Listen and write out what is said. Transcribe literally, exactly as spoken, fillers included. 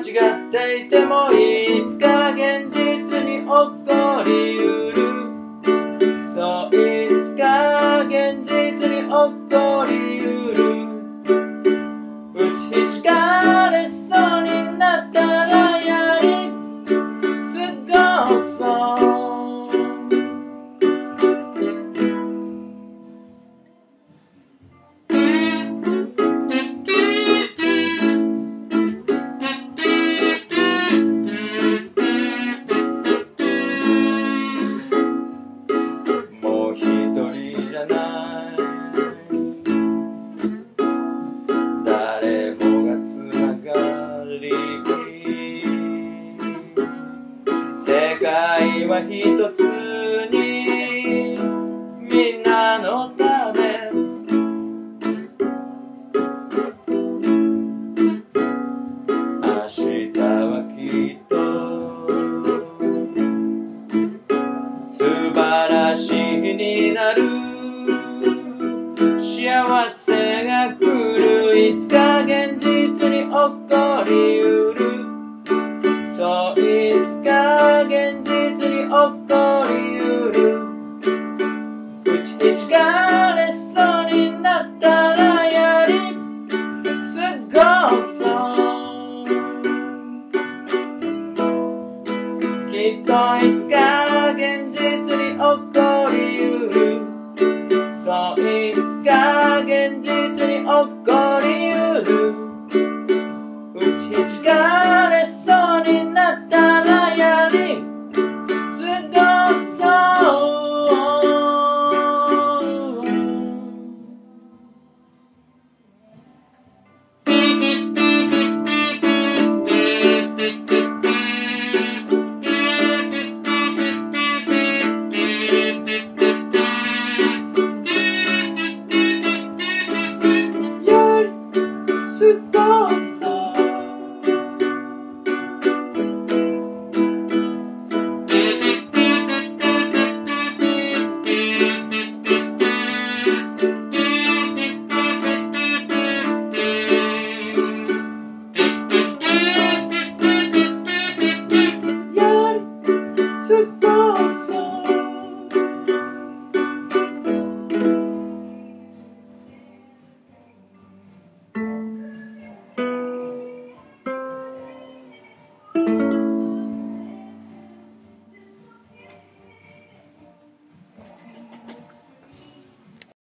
違っていてもいつか現実に起こりうる。そう、いつか現実に起こりうる。打ちひしかれそうになったらやり過ごそう。もう一人じゃない誰もがつながり世界は一つにみんなのため明日はきっと素晴らしいになる幸せが来るいつか現実に起こりうるそういつか現実に起こりうる打ちひしかれそうになったらやり過ごそうきっといつか現実に起こりうるそういつか現実に起こりうる打ちひしか